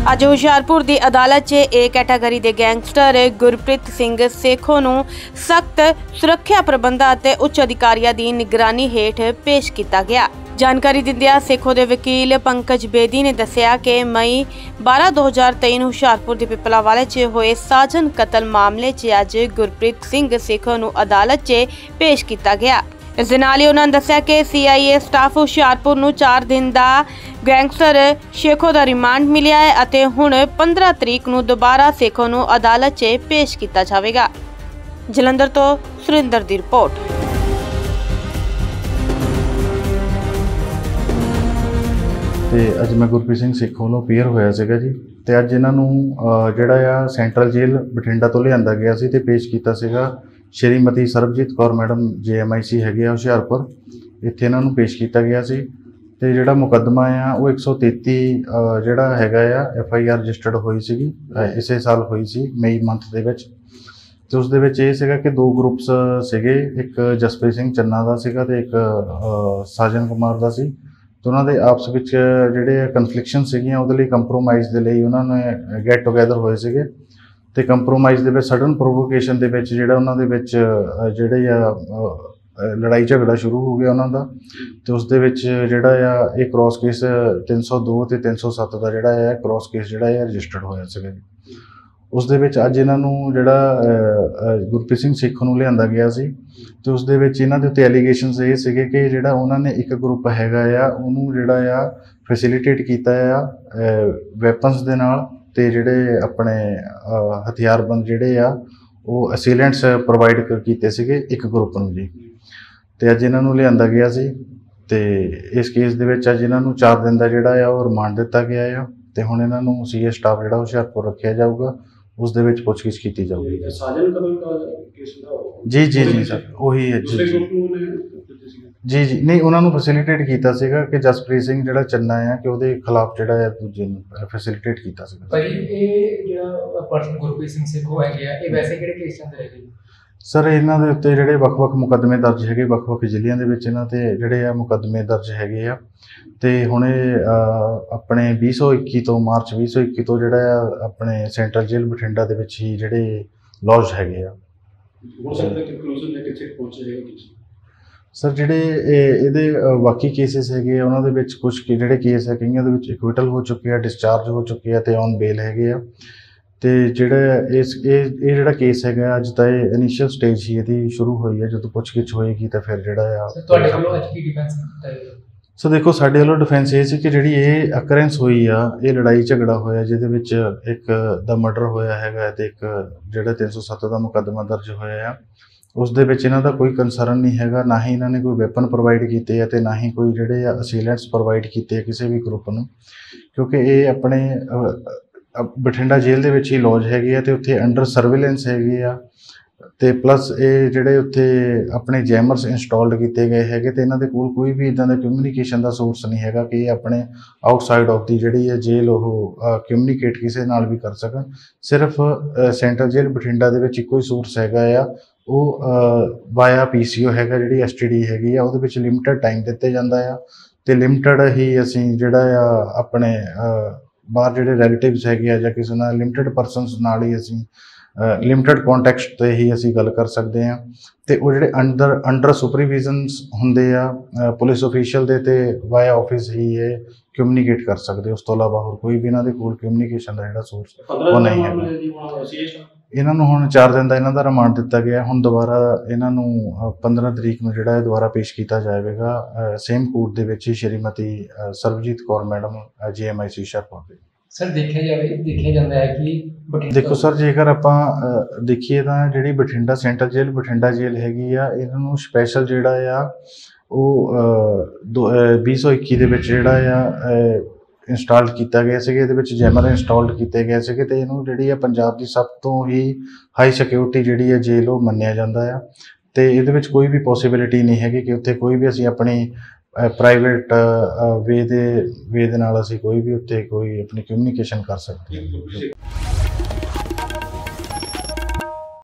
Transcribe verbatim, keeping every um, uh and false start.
ਅੱਜ ਹੁਸ਼ਿਆਰਪੁਰ ਦੀ ਅਦਾਲਤ 'ਚ ਏ ਕੈਟਾਗਰੀ ਦੇ ਗੈਂਗਸਟਰ ਗੁਰਪ੍ਰੀਤ ਸਿੰਘ ਸੇਖੋਂ ਨੂੰ ਸਖਤ ਸੁਰੱਖਿਆ ਪ੍ਰਬੰਧਾਂ ਅਤੇ ਉੱਚ ਅਧਿਕਾਰੀਆਂ ਦੀ ਨਿਗਰਾਨੀ ਹੇਠ ਪੇਸ਼ ਕੀਤਾ ਗਿਆ। जानकारी दिंदिया सेखों के वकील पंकज बेदी ने दस्सिया कि मई बारह दो हज़ार तेई नूं हुशियारपुर के पिपलावाले च होए साजन कतल मामले च अज गुरप्रीत सिंह सेखों नूं अदालत च पेश किया गया। इस दे नाल ही उन्होंने दस्सिया कि सी आई ए स्टाफ हुशियारपुर नूं चार दिन का गैंगस्टर सेखों का रिमांड मिलिया है अते हुण पंद्रह तरीक नूं दोबारा सेखों नूं अदालत च पेश किया जाएगा। जलंधर तो सुरिंदर की रिपोर्ट। ਤੇ ਅੱਜ ਮੈਂ ਗੁਰਪ੍ਰੀਤ ਸਿੰਘ ਸੇਖੋਂ ਵੱਲੋਂ ਪੇਅਰ ਹੋਇਆ ਸੀਗਾ ਜੀ ਤੇ ਅੱਜ ਇਹਨਾਂ ਨੂੰ ਜਿਹੜਾ ਆ ਸੈਂਟਰਲ ਜੇਲ੍ਹ ਬਠਿੰਡਾ ਤੋਂ ਲਿਆਂਦਾ ਗਿਆ ਸੀ ਤੇ ਪੇਸ਼ ਕੀਤਾ ਸੀਗਾ Shrimati Sarabjit Kaur madam J M I C ਹੈਗੇ ਆ ਹੁਸ਼ਿਆਰਪੁਰ। ਇੱਥੇ ਇਹਨਾਂ ਨੂੰ ਪੇਸ਼ ਕੀਤਾ ਗਿਆ ਸੀ ਤੇ ਜਿਹੜਾ ਮੁਕੱਦਮਾ ਆ ਉਹ ਇੱਕ ਸੌ ਤੇਤੀ ਜਿਹੜਾ ਹੈਗਾ ਆ ਐਫ ਆਈ ਆਰ ਰਜਿਸਟਰਡ ਹੋਈ ਸੀਗੀ ਇਸੇ ਸਾਲ ਹੋਈ ਸੀ ਮਈ ਮੰਥ ਦੇ ਵਿੱਚ। ਤੇ ਉਸ ਦੇ ਵਿੱਚ ਇਹ ਸੀਗਾ ਕਿ ਦੋ ਗਰੁੱਪਸ ਸੀਗੇ, ਇੱਕ ਜਸਪ੍ਰੀਤ ਸਿੰਘ ਚੰਨਾ ਦਾ ਸੀਗਾ ਤੇ ਇੱਕ ਸਾਜਨ ਕੁਮਾਰ ਦਾ ਸੀ। तो उन्होंने आपस में जोड़े कन्फ्लिक्शन सीगियां उहदे लई कंप्रोमाइज़ दे लई उन्होंने गैट टुगैदर होए सीगे ते कंप्रोमाइज़ दे विच सडन प्रोवोकेशन दे विच जिहड़ा उन्हां दे विच जिहड़े आ लड़ाई झगड़ा शुरू हो गया उन्हां दा ते उस दे विच जिहड़ा आ इह क्रॉस केस तीन सौ दो ते तीन सौ सत्त दा जिहड़ा आ क्रॉस केस जिहड़ा आ रजिस्टर्ड होया सीगा। उस दे विच अज इन्हां नूं जिहड़ा गुरप्रीत सिंह सेखों नूं लिआंदा गया सी ते उस दे विच इन्हां दे उत्ते एलीगेशनस ये सीगे कि जिहड़ा उन्हां ने एक ग्रुप हैगा आ उहनूं जिहड़ा आ फैसिलिटेट कीता आ वैपन्स दे नाल ते जिहड़े अपने हथियारबंद जिहड़े आ वो असीलेंट्स प्रोवाइड कीते सीगे एक ग्रुप नूं जी। ते अज इन्हां नूं लिआंदा गया सी ते इस केस दे विच अज इन्हां नूं चार दिन दा जिहड़ा आ रिमांड दित्ता गया आ ते हुण इन्हां नूं सी ए स्टाफ जिहड़ा हुशियारपुर रखिया जाऊगा उस दे विच पुछगिछ कीती जाऊगी। जी जी जी सर वही है जी जी जी नहीं उन्होंने फैसिलिटेट किया सीगा कि जसप्रीत सिंह जिहड़ा चन्ना है कि उहदे खिलाफ जिहड़ा है दूजे नूं फैसिलिटेट किया सीगा। भाई ये जिहड़ा पर्सन गुरप्रीत सिंह सेखों है गया ये वैसे किहड़े केस चंद रह गए सर इन्हां दे उत्ते जिहड़े वख-वख मुकदमे दर्ज हैगे वख-वख जिलिਆਂ ਦੇ ਵਿੱਚ इन्हां ते जिहड़े आ मुकदमे दर्ज हैगे आ ਤੇ ਹੁਣ ਆਪਣੇ ਵੀਹ ਸੌ ਇੱਕੀ ਤੋਂ ਮਾਰਚ ਵੀਹ ਸੌ ਇੱਕੀ ਤੋਂ ਜਿਹੜਾ ਆ ਆਪਣੇ ਸੈਂਟਰਲ ਜੇਲ੍ਹ ਬਠਿੰਡਾ ਦੇ ਵਿੱਚ ਹੀ ਜਿਹੜੇ ਲੌਜ ਹੈਗੇ ਆ। ਹੋ ਸਕਦਾ ਕਿ ਕਨਕਲੂਜਨ ਦੇ ਕਿੱਥੇ ਪਹੁੰਚ ਜਾਏਗਾ ਸਰ ਜਿਹੜੇ ਇਹਦੇ ਬਾਕੀ ਕੇਸਿਸ ਹੈਗੇ ਆ ਉਹਨਾਂ ਦੇ ਵਿੱਚ ਕੁਝ ਜਿਹੜੇ ਕੇਸ ਹੈ ਕਈਆਂ ਦੇ ਵਿੱਚ ਇਕਵਿਟਲ ਹੋ ਚੁੱਕੇ ਆ, ਡਿਸਚਾਰਜ ਹੋ ਚੁੱਕੇ ਆ ਤੇ ਔਨ ਬੇਲ ਹੈਗੇ ਆ। ਤੇ ਜਿਹੜਾ ਇਸ ਇਹ ਇਹ ਜਿਹੜਾ ਕੇਸ ਹੈਗਾ ਅੱਜ ਤਾਂ ਇਹ ਇਨੀਸ਼ੀਅਲ ਸਟੇਜ ਹੀ ਇਹਦੀ ਸ਼ੁਰੂ ਹੋਈ ਹੈ। ਜਦੋਂ ਪੁੱਛਗਿੱਛ ਹੋਏਗੀ ਤਾਂ ਫਿਰ ਜਿਹੜਾ ਆ ਤੁਹਾਡੇ ਵੱਲੋਂ ਅੱਜ ਕੀ ਡਿਫੈਂਸ ਕੀਤਾ ਹੈ? ਸੋ ਦੇਖੋ ਸਾਡੇ ਵੱਲੋਂ ਡਿਫੈਂਸ ਇਹ ਸੀ ਕਿ ਜਿਹੜੀ ਇਹ ਅਕਰੈਂਸ ਹੋਈ ਆ ਇਹ ਲੜਾਈ ਝਗੜਾ ਹੋਇਆ ਜਿਹਦੇ ਵਿੱਚ ਇੱਕ ਦਾ ਮਰਡਰ ਹੋਇਆ ਹੈਗਾ ਤੇ ਇੱਕ ਜਿਹੜਾ ਤਿੰਨ ਸੌ ਸੱਤ ਦਾ ਮੁਕੱਦਮਾ ਦਰਜ ਹੋਇਆ ਆ ਉਸ ਦੇ ਵਿੱਚ ਇਹਨਾਂ ਦਾ ਕੋਈ ਕੰਸਰਨ ਨਹੀਂ ਹੈਗਾ, ਨਾ ਹੀ ਇਹਨਾਂ ਨੇ ਕੋਈ ਵੈਪਨ ਪ੍ਰੋਵਾਈਡ ਕੀਤੇ ਆ ਤੇ ਨਾ ਹੀ ਕੋਈ ਜਿਹੜੇ ਆ ਅਸੀਲੈਂਟਸ ਪ੍ਰੋਵਾਈਡ ਕੀਤੇ ਆ ਕਿਸੇ ਵੀ ਗਰੁੱਪ ਨੂੰ, ਕਿਉਂਕਿ ਇਹ ਆਪਣੇ ਬਠਿੰਡਾ ਜੇਲ੍ਹ ਦੇ ਵਿੱਚ ਹੀ ਲੌਜ ਹੈਗੇ ਆ ਤੇ ਉੱਥੇ ਅੰਡਰ ਸਰਵੇਲੈਂਸ ਹੈਗੇ ਆ ਤੇ ਪਲੱਸ ਇਹ ਜਿਹੜੇ ਉੱਥੇ ਆਪਣੇ ਜੈਮਰਸ ਇੰਸਟਾਲਡ ਕੀਤੇ ਗਏ ਹੈਗੇ ਤੇ ਇਹਨਾਂ ਦੇ ਕੋਲ ਕੋਈ ਵੀ ਇੱਦਾਂ ਦਾ ਕਮਿਊਨੀਕੇਸ਼ਨ ਦਾ ਸੋਰਸ ਨਹੀਂ ਹੈਗਾ ਕਿ ਇਹ ਆਪਣੇ ਆਊਟਸਾਈਡ ਆਫ ਦੀ ਜਿਹੜੀ ਹੈ ਜੇਲ੍ਹ ਉਹ ਕਮਿਊਨੀਕੇਟ ਕਿਸੇ ਨਾਲ ਵੀ ਕਰ ਸਕਣ। ਸਿਰਫ ਸੈਂਟਰਲ ਜੇਲ੍ਹ ਬਠਿੰਡਾ ਦੇ ਵਿੱਚ ਇੱਕੋ ਹੀ ਸੋਰਸ ਹੈਗਾ ਆ ਉਹ ਵਾਇਆ ਪੀ ਸੀ ਓ ਹੈਗਾ ਜਿਹੜੀ ਐਸ ਟੀ ਡੀ ਹੈਗੀ ਆ ਉਹਦੇ ਵਿੱਚ ਲਿਮਟਿਡ ਟਾਈਮ ਦਿੱਤੇ ਜਾਂਦਾ ਆ ਤੇ ਲਿਮਟਿਡ ਹੀ ਅਸੀਂ ਜਿਹੜਾ ਆ ਆਪਣੇ ਬਾਹਰ ਜਿਹੜੇ ਰਿਲੇਟਿਵਸ ਹੈਗੇ ਆ ਜਾਂ ਕਿਸੇ ਨਾਲ ਲਿਮਟਿਡ ਪਰਸਨਸ ਨਾਲ ਹੀ ਅਸੀਂ ਲਿਮਟਿਡ ਕੌਂਟੈਕਸਟ 'ਤੇ ਹੀ ਅਸੀਂ ਗੱਲ ਕਰ ਸਕਦੇ ਹਾਂ ਤੇ ਉਹ ਜਿਹੜੇ ਅੰਡਰ ਅੰਡਰ ਸੁਪਰਵਿਜ਼ਨਸ ਹੁੰਦੇ ਆ ਪੁਲਿਸ ਅਫੀਸ਼ੀਅਲ ਦੇ ਤੇ ਵਾਇਆ ਆਫਿਸ ਹੀ ਇਹ ਕਮਿਊਨੀਕੇਟ ਕਰ ਸਕਦੇ। ਉਸ ਤੋਂ ਇਲਾਵਾ ਹੋਰ ਕੋਈ ਵੀ ਇਹਨਾਂ ਦੇ ਕੋਲ ਕਮਿਊਨੀਕੇਸ਼ਨ ਦਾ ਜਿਹੜਾ ਸੋਰਸ ਉਹ ਨਹੀਂ ਹੈ। ਇਹਨਾਂ ਨੂੰ ਹੁਣ ਚਾਰ ਦਿਨ ਦਾ ਇਹਨਾਂ ਦਾ ਰਿਮਾਂਡ ਦਿੱਤਾ ਗਿਆ। ਹੁਣ ਦੁਬਾਰਾ ਇਹਨਾਂ ਨੂੰ ਪੰਦਰਾਂ ਤਰੀਕ ਨੂੰ ਜਿਹੜਾ ਹੈ ਦੁਬਾਰਾ ਪੇਸ਼ ਕੀਤਾ ਜਾਵੇਗਾ ਸੇਮ ਕੋਰਟ ਦੇ ਵਿੱਚ ਹੀ Shrimati Sarabjit Kaur madam G M I C Hoshiarpur ਦੇ। ਸਰ ਦੇਖਿਆ ਜਾਵੇ ਦੇਖਿਆ ਜਾਂਦਾ ਹੈ ਕਿ ਦੇਖੋ ਸਰ ਜੇਕਰ ਆਪਾਂ ਦੇਖੀਏ ਤਾਂ ਜਿਹੜੀ Bathinda central jail Bathinda jail ਹੈਗੀ ਆ ਇਹਨਾਂ ਨੂੰ ਸਪੈਸ਼ਲ ਜਿਹੜਾ ਆ ਉਹ ਵੀਹ ਸੌ ਇੱਕੀ ਦੇ ਵਿੱਚ ਜਿਹੜਾ ਆ ਇੰਸਟਾਲ ਕੀਤਾ ਗਿਆ ਸੀਗਾ। ਇਹਦੇ ਵਿੱਚ ਜੈਮਰ ਇੰਸਟਾਲਡ ਕੀਤੇ ਗਏ ਸੀਗੇ ਤੇ ਇਹਨੂੰ ਜਿਹੜੀ ਆ ਪੰਜਾਬ ਦੀ ਸਭ ਤੋਂ ਹੀ ਹਾਈ ਸਿਕਿਉਰਿਟੀ ਜਿਹੜੀ ਹੈ ਜੇਲ੍ਹ ਉਹ ਮੰਨਿਆ ਜਾਂਦਾ ਆ ਤੇ ਇਹਦੇ ਵਿੱਚ ਕੋਈ ਵੀ ਪੋਸੀਬਿਲਿਟੀ ਨਹੀਂ ਹੈਗੀ ਕਿ ਉੱਥੇ ਕੋਈ ਵੀ ਅਸੀਂ ਆਪਣੀ ਪ੍ਰਾਈਵੇਟ ਵੇ ਦੇ ਵੇ ਦੇ ਨਾਲ ਅਸੀਂ ਕੋਈ ਵੀ ਉੱਤੇ ਕੋਈ ਆਪਣੀ ਕਮਿਊਨੀਕੇਸ਼ਨ ਕਰ ਸਕਦੇ ਹਾਂ।